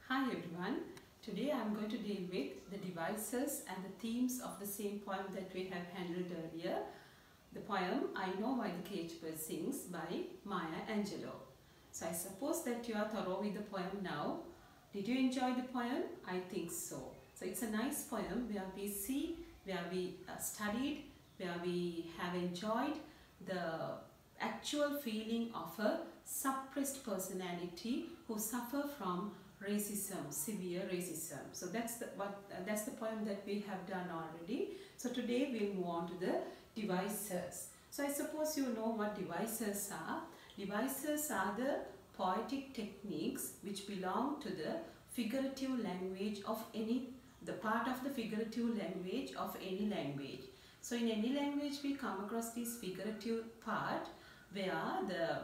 Hi everyone. Today I am going to deal with the devices and the themes of the same poem that we have handled earlier. The poem I Know Why the Cage Bird Sings by Maya Angelou. So I suppose that you are thorough with the poem now. Did you enjoy the poem? I think so. So it's a nice poem where we see, where we studied, where we have enjoyed the actual feeling of a suppressed personality who suffer from racism, severe racism. So that's the poem that we have done already. So today we'll move on to the devices. So I suppose you know what devices are. Devices are the poetic techniques which belong to the figurative language of the part of the figurative language of any language. So in any language we come across this figurative part where the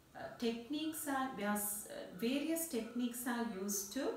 various techniques are used to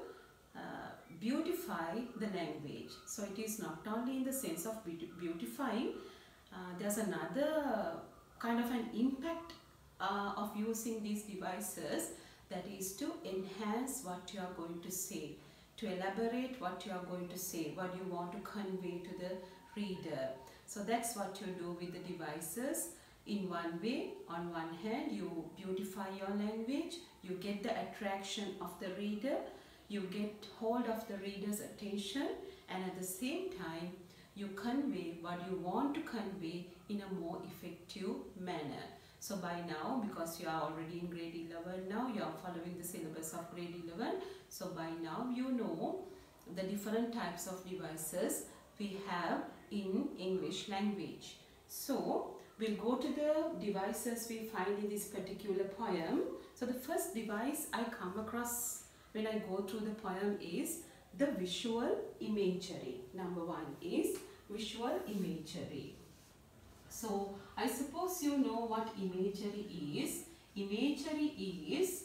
beautify the language. So it is not only in the sense of beautifying, there's another kind of an impact of using these devices, that is to enhance what you are going to say, to elaborate what you are going to say, what you want to convey to the reader. So that's what you do with the devices. In one way, on one hand, you beautify your language, you get the attraction of the reader, you get hold of the reader's attention, and at the same time, you convey what you want to convey in a more effective manner. So by now, because you are already in grade 11 now, you are following the syllabus of grade 11. So by now, you know the different types of devices we have in English language. So we'll go to the devices we find in this particular poem. So the first device I come across when I go through the poem is the visual imagery. Number one is visual imagery. So I suppose you know what imagery is. Imagery is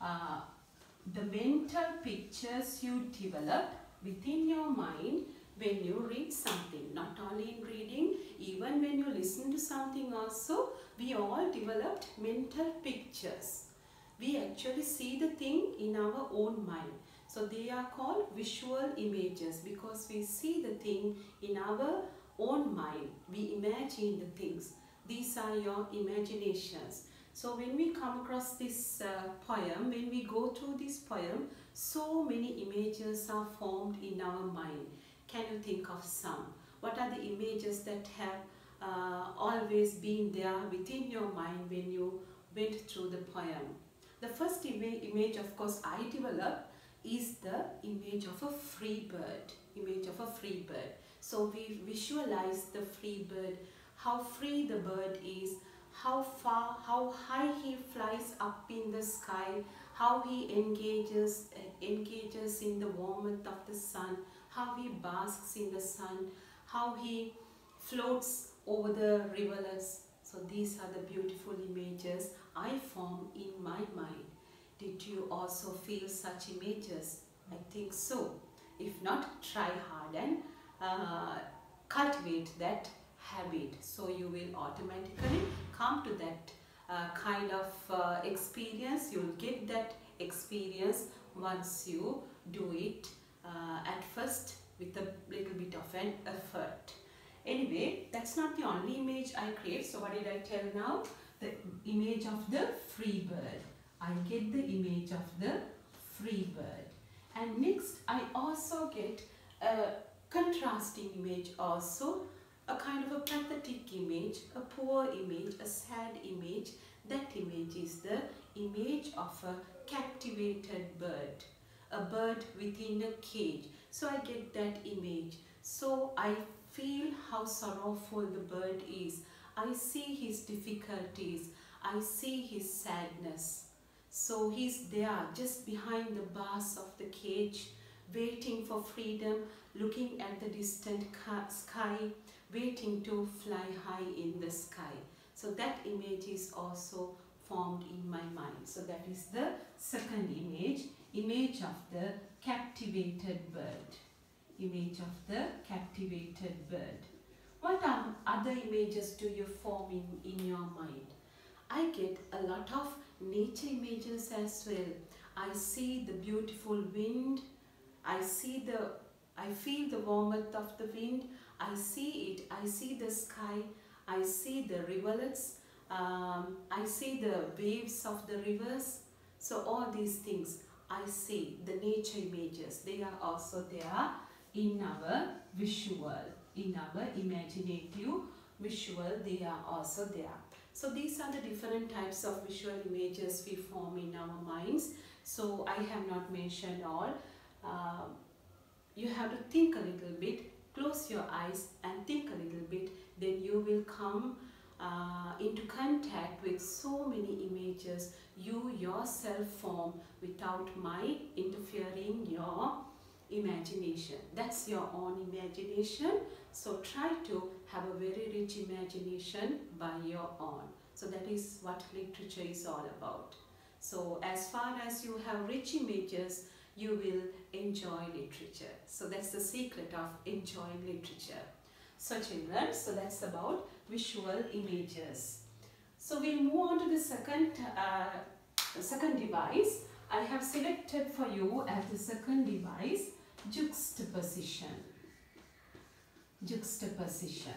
the mental pictures you develop within your mind when you read something. Not only in reading, even when you listen to something also, we all developed mental pictures. We actually see the thing in our own mind. So they are called visual images because we see the thing in our own mind. We imagine the things. These are your imaginations. So when we come across this poem, when we go through this poem, so many images are formed in our mind. Can you think of some? What are the images that have always been there within your mind when you went through the poem? The first image, of course, I developed is the image of a free bird. Image of a free bird. So we visualize the free bird, how free the bird is, how far, how high he flies up in the sky, how he engages in the warmth of the sun, how he basks in the sun, how he floats over the rivulets. So these are the beautiful images I form in my mind. Did you also feel such images? I think so. If not, try hard and cultivate that habit. So you will automatically come to that kind of experience. You will get that experience once you do it at first with a little bit of an effort. Anyway, that's not the only image I create. So what did I tell now? The image of the free bird. I get the image of the free bird. And next, I also get a contrasting image also, a kind of a pathetic image, a poor image, a sad image. That image is the image of a captivated bird, a bird within a cage. So I get that image. So I feel how sorrowful the bird is. I see his difficulties. I see his sadness. So he's there just behind the bars of the cage, waiting for freedom, looking at the distant sky, waiting to fly high in the sky. So that image is also formed in my mind. So that is the second image, image of the captivated bird. Image of the captivated bird. What other images do you form in your mind? I get a lot of nature images as well. I see the beautiful wind. I feel the warmth of the wind. I see it. I see the sky. I see the rivulets. I see the waves of the rivers. So all these things I see, the nature images, they are also there in our visual, in our imaginative visual, they are also there. So these are the different types of visual images we form in our minds. So I have not mentioned all. You have to think a little bit, close your eyes and think a little bit, then you will come into contact with so many images you yourself form without my interfering your imagination. That's your own imagination. So try to have a very rich imagination by your own. So that is what literature is all about. So as far as you have rich images, you will enjoy literature. So that's the secret of enjoying literature. So children, so that's about visual images. So we'll move on to the second device. I have selected for you as the second device, juxtaposition. Juxtaposition.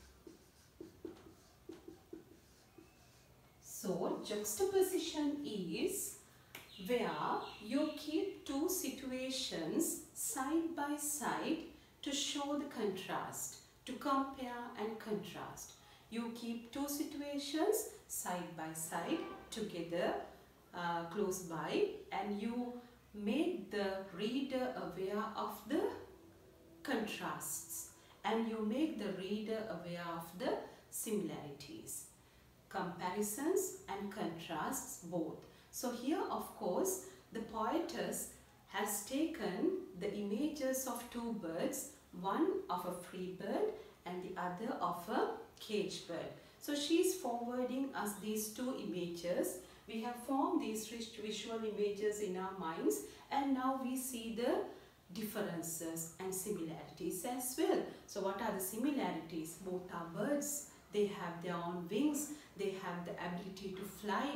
So juxtaposition is where you keep two situations side by side to show the contrast, to compare and contrast. You keep two situations side by side together close by, and you make the reader aware of the contrasts, and you make the reader aware of the similarities, comparisons and contrasts both. So here of course the poetess has taken the images of two birds, one of a free bird and the other of a caged bird. So she is forwarding us these two images. We have formed these rich visual images in our minds, and now we see the differences and similarities as well. So what are the similarities? Both are birds. They have their own wings. They have the ability to fly.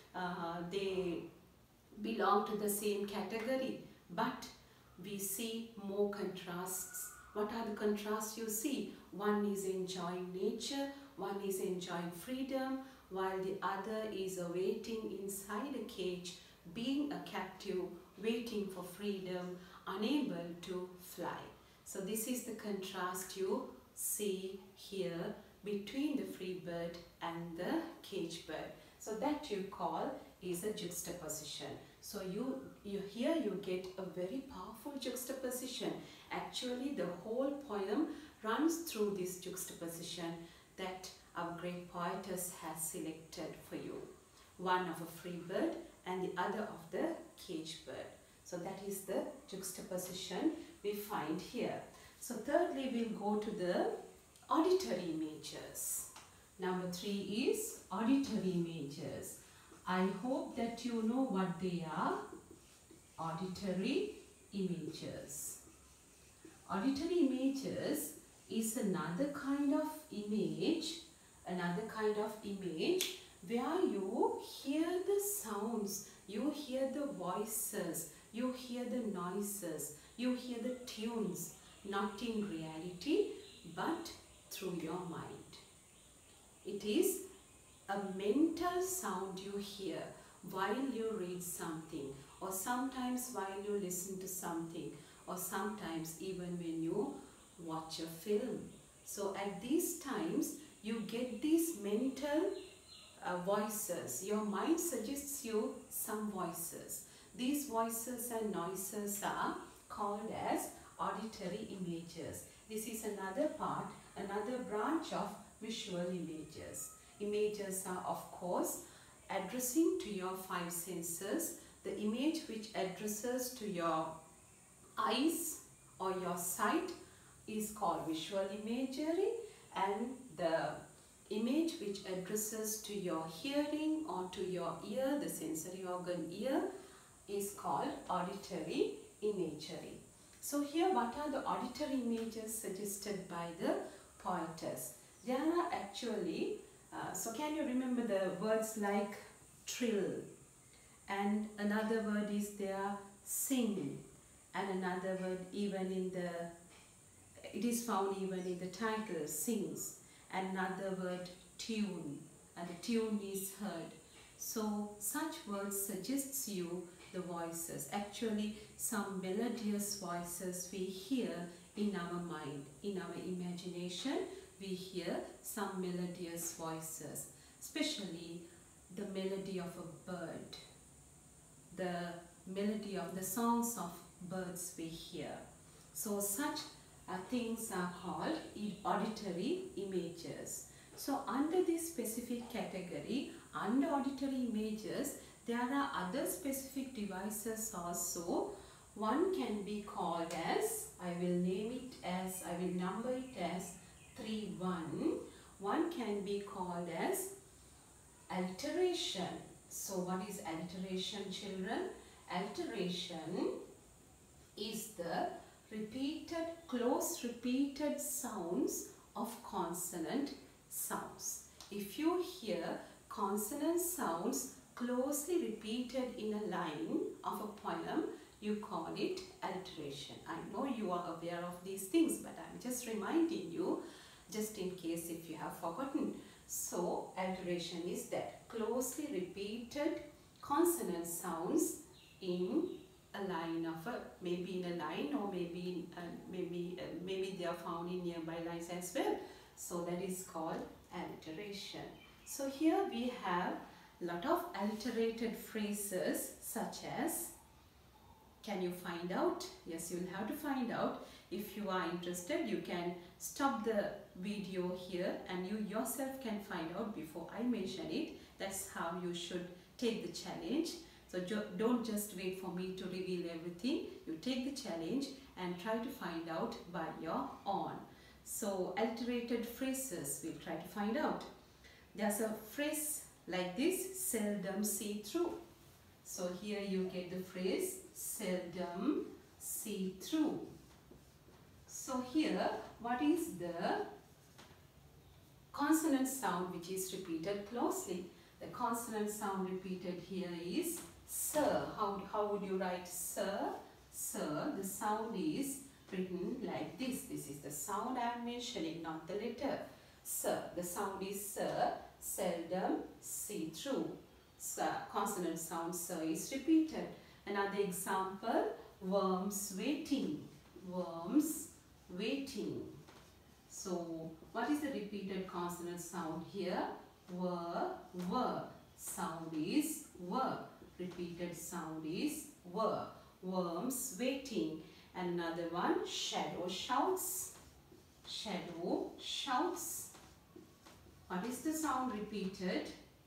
They belong to the same category, but we see more contrasts. What are the contrasts you see? One is enjoying nature, one is enjoying freedom, while the other is waiting inside a cage, being a captive, waiting for freedom, unable to fly. So this is the contrast you see here between the free bird and the caged bird. So that you call is a juxtaposition. So here you get a very powerful juxtaposition. Actually the whole poem runs through this juxtaposition that our great poetess has selected for you. One of a free bird and the other of the caged bird. So that is the juxtaposition we find here. So thirdly, we'll go to the auditory images. Number 3 is auditory images. I hope that you know what they are. Auditory images. Auditory images is another kind of image where you hear the sounds, you hear the voices, you hear the noises, you hear the tunes, not in reality but through your mind. It is a mental sound you hear while you read something, or sometimes while you listen to something, or sometimes even when you watch a film. So at these times you get these mental voices. Your mind suggests you some voices. These voices and noises are called as auditory images. This is another part, another branch of visual images. Images are of course addressing to your 5 senses. The image which addresses to your eyes or your sight is called visual imagery, and the image which addresses to your hearing or to your ear, the sensory organ ear, is called auditory imagery. So here what are the auditory images suggested by the poetess? There are actually, so can you remember the words like trill and another word is there, sing, and another word even in the, it is found even in the title, sings, and another word, tune, and the tune is heard. So such words suggests you the voices. Actually, some melodious voices we hear in our mind, in our imagination. We hear some melodious voices, especially the melody of a bird, the melody of the songs of birds we hear. So such things are called auditory images. So under this specific category, under auditory images, there are other specific devices also. One can be called as, I will name it as, I will number it as 3.1. One can be called as alteration. So what is alteration, children? Alteration is the close repeated sounds of consonant sounds. If you hear consonant sounds closely repeated in a line of a poem, you call it alteration. I know you are aware of these things, but I am just reminding you, just in case if you have forgotten. So alteration is that closely repeated consonant sounds in a line of a, maybe in a line, or maybe maybe they are found in nearby lines as well. So that is called alteration. So here we have a lot of alterated phrases, such as, can you find out? Yes, you will have to find out. If you are interested, you can stop the video here and you yourself can find out before I mention it. That's how you should take the challenge. So don't just wait for me to reveal everything. You take the challenge and try to find out by your own. So alterated phrases, we'll try to find out. There's a phrase like this, seldom see through. So here you get the phrase seldom see through. So here, what is the consonant sound which is repeated closely? The consonant sound repeated here is sir. How would you write sir? Sir, the sound is written like this. This is the sound I am mentioning, not the letter. Sir, the sound is sir, seldom, see through. Consonant sound sir is repeated. Another example, worms waiting. Worms waiting. So what is the repeated consonant sound here? Were. Sound is were. Repeated sound is were. Worms waiting. And another one, shadow shouts. Shadow shouts. What is the sound repeated?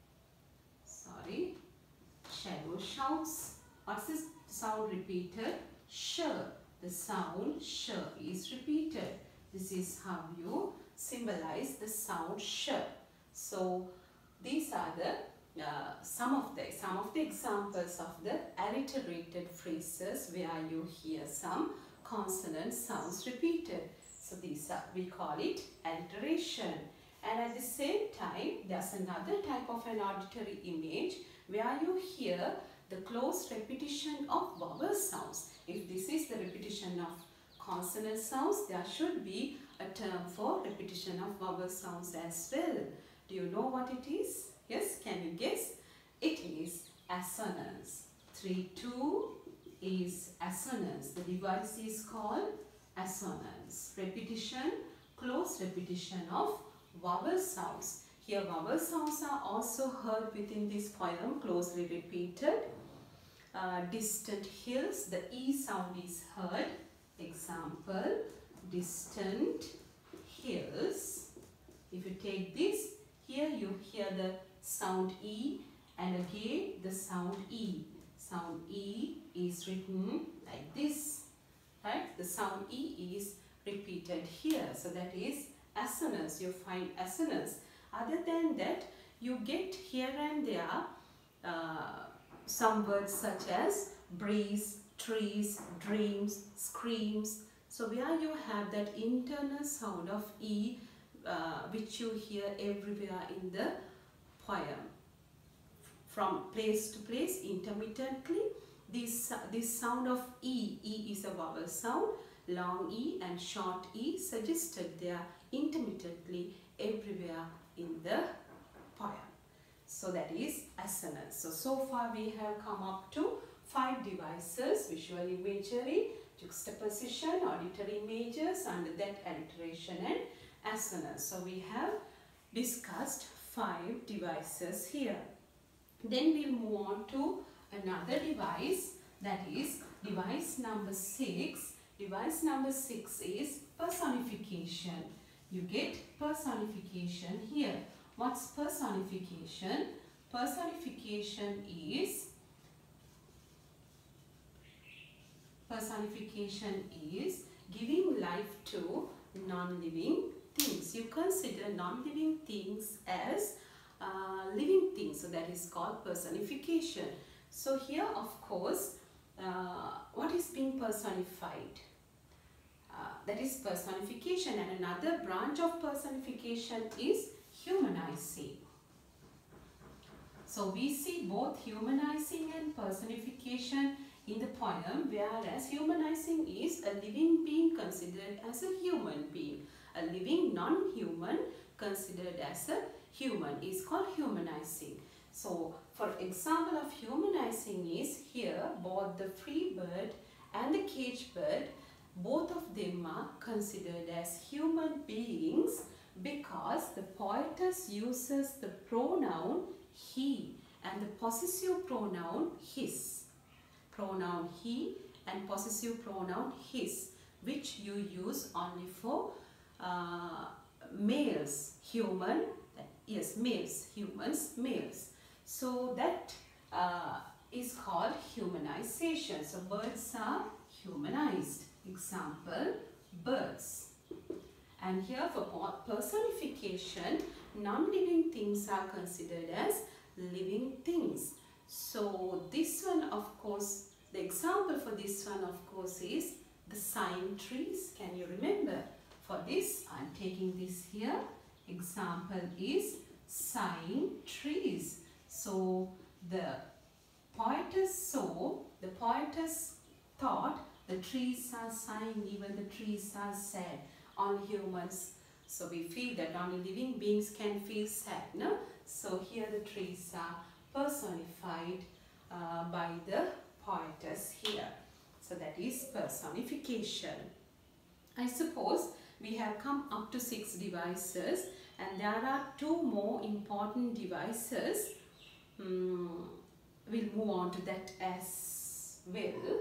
Sorry. Shadow shouts. What's the sound repeated? Sh. The sound sh is repeated. This is how you symbolize the sound sh. So these are the some of the examples of the alliterated phrases where you hear some consonant sounds repeated. So these are, we call it alteration. And at the same time, there's another type of an auditory image where you hear the close repetition of vowel sounds. If this is the repetition of consonant sounds, there should be a term for repetition of vowel sounds as well. Do you know what it is? Yes, can you guess? It is assonance. 3-2 is assonance. The device is called assonance. Repetition, close repetition of vowel sounds. Here vowel sounds are also heard within this poem, closely repeated. Distant hills, the E sound is heard. Example, distant hills. If you take this, here you hear the sound E and again the sound E. Sound E is written like this, right? The sound E is repeated here. So that is assonance. You find assonance. Other than that, you get here and there some words such as breeze, trees, dreams, screams. So where you have that internal sound of E which you hear everywhere in the poem. from place to place intermittently. This sound of E is a vowel sound. Long E and short E suggested there intermittently everywhere in the poem. So that is assonance. So far we have come up to 5 devices: visual imagery, juxtaposition, auditory images, and then alliteration and assonance. So we have discussed 5 devices here. Then we'll move on to another device, that is device number 6. Device number 6 is personification. You get personification here. What's personification? Personification is giving life to non-living things. You consider non-living things as living things, so that is called personification. So here, of course, what is being personified? That is personification, and another branch of personification is humanizing. So we see both humanizing and personification in the poem, whereas humanizing is a living being considered as a human being. A living non-human considered as a human is called humanizing. So for example of humanizing is here both the free bird and the caged bird, both of them are considered as human beings because the poetess uses the pronoun he and the possessive pronoun his. Pronoun he and possessive pronoun his, which you use only for males, human, yes, males, humans, males. So that is called humanization. So birds are humanized. Example, birds. And here for personification, non-living things are considered as living things. So this one, of course, the example for this one, of course, is the sign trees. Can you remember? For this, I am taking this here. Example is sign trees. So the poetess thought the trees are sighing, even the trees are sad. Only humans, so we feel that only living beings can feel sad, no? So here the trees are personified by the poetess here. So that is personification. I suppose we have come up to 6 devices, and there are 2 more important devices. We'll move on to that as well.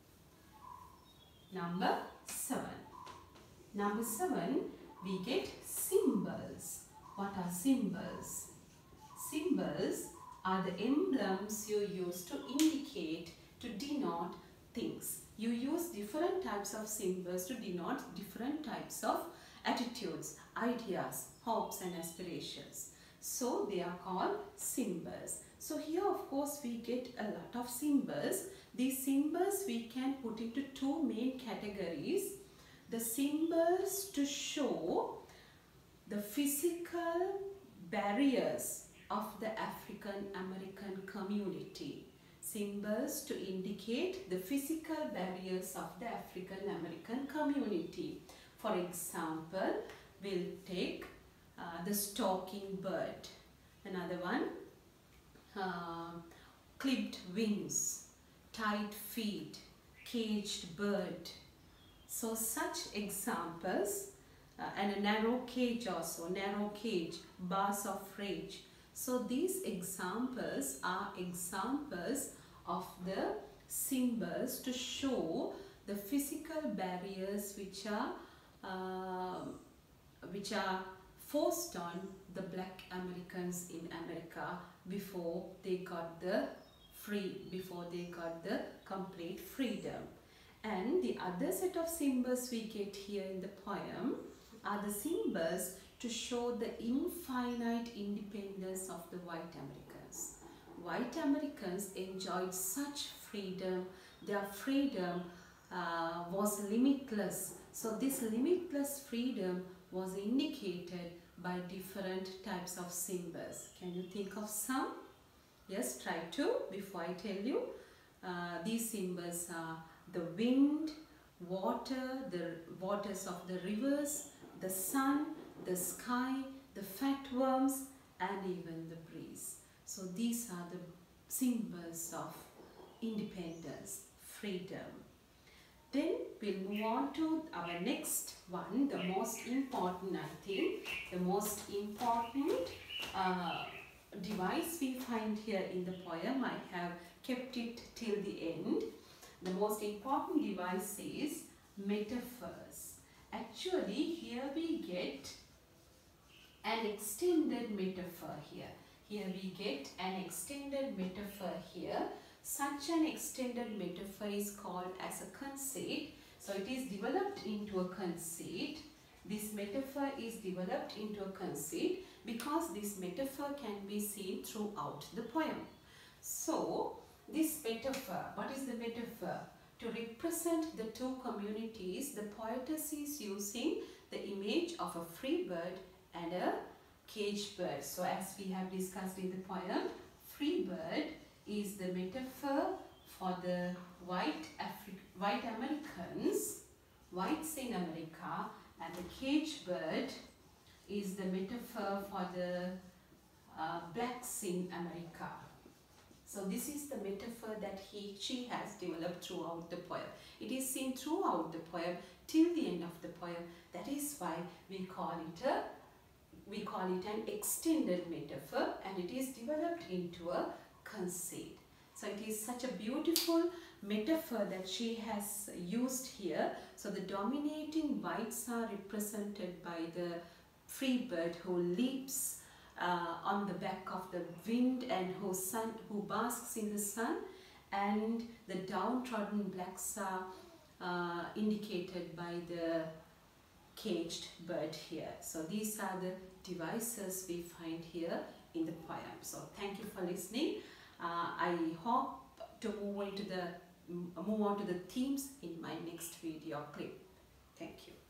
Number 7. Number 7, we get symbols. What are symbols? Symbols are the emblems you use to indicate, to denote things. You use different types of symbols to denote different types of attitudes, ideas, hopes and aspirations. So they are called symbols. So here, of course, we get a lot of symbols. These symbols we can put into 2 main categories. The symbols to show the physical barriers of the African American community. Symbols to indicate the physical barriers of the African American community. For example, we'll take the stalking bird. Another one, clipped wings, tight feet, caged bird. So such examples, and a narrow cage also, narrow cage, bars of rage. So these examples are examples of the symbols to show the physical barriers which are forced on the black Americans in America before they got the complete freedom. And the other set of symbols we get here in the poem are the symbols to show the infinite independence of the white Americans. White Americans enjoyed such freedom. Their freedom was limitless. So this limitless freedom was indicated by different types of symbols. Can you think of some? Yes, try to before I tell you. These symbols are the wind, water, the waters of the rivers, the sun, the sky, the fat worms, and even the breeze. So these are the symbols of independence, freedom. Then we'll move on to our next one, the most important, I think, the most important device we find here in the poem. I have kept it till the end. The most important device is metaphors. Actually, here we get an extended metaphor here. Here we get an extended metaphor here. Such an extended metaphor is called as a conceit. So it is developed into a conceit. This metaphor is developed into a conceit because this metaphor can be seen throughout the poem. So this metaphor, what is the metaphor? To represent the two communities, the poetess is using the image of a free bird and a caged bird. So as we have discussed in the poem, free bird is the metaphor for the white Americans, whites in America, and the caged bird is the metaphor for the blacks in America. So this is the metaphor that she has developed throughout the poem. It is seen throughout the poem till the end of the poem. That is why we call it an extended metaphor, and it is developed into a conceit. So it is such a beautiful metaphor that she has used here. So the dominating whites are represented by the free bird who leaps on the back of the wind and who basks in the sun, and the downtrodden blacks are indicated by the caged bird here. So these are the devices we find here in the poem. So thank you for listening. I hope to move on to the themes in my next video clip. Thank you.